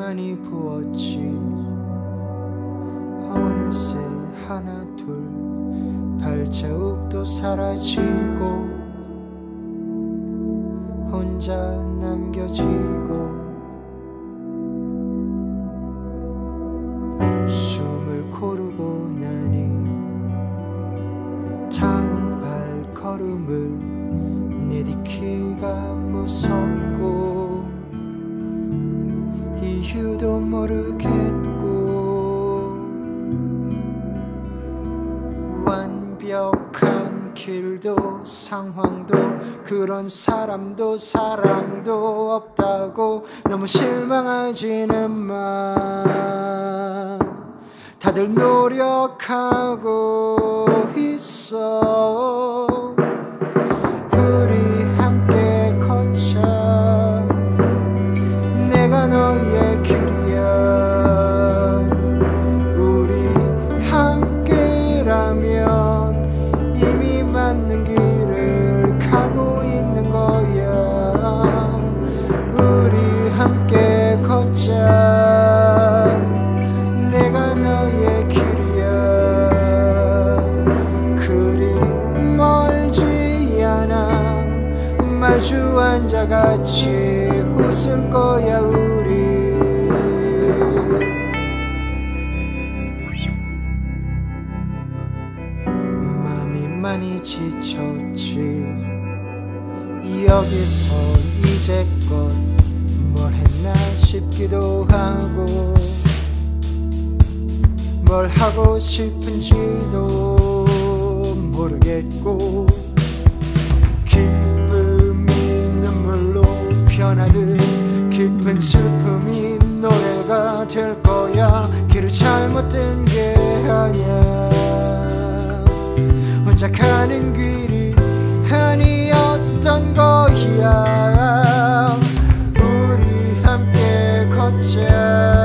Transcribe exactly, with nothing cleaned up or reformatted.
많이 부었지. 어느새 하나 둘 발자국도 사라지고 혼자 남겨지고 숨을 고르고 나니 다음 발걸음을 내딛기가 무섭고 이유도 모르겠고 완벽한 길도 상황도 그런 사람도 사랑도 없다고 너무 실망하지는 마. 다들 노력하고 있어. 우리 함께 걷자. 내가 너의 길이야. 우리 함께라면 이미 맞는 길을 가고 있는 거야. 우리 함께 걷자. 내가 너의 길이야. 그리 멀지 않아. 마주 앉아 같이 웃을 거야 우리. 마음이 많이 지쳤지. 여기서 이제껏 뭘 했나 싶기도 하고 뭘 하고 싶은지도 모르겠고 기쁨이 눈물로 변하듯 깊은 슬픔이 노래가 될 거야. 길을 잘못 든 게 아니야. 혼자 가는 길이 아니었던 거야. 우리 함께 걷자.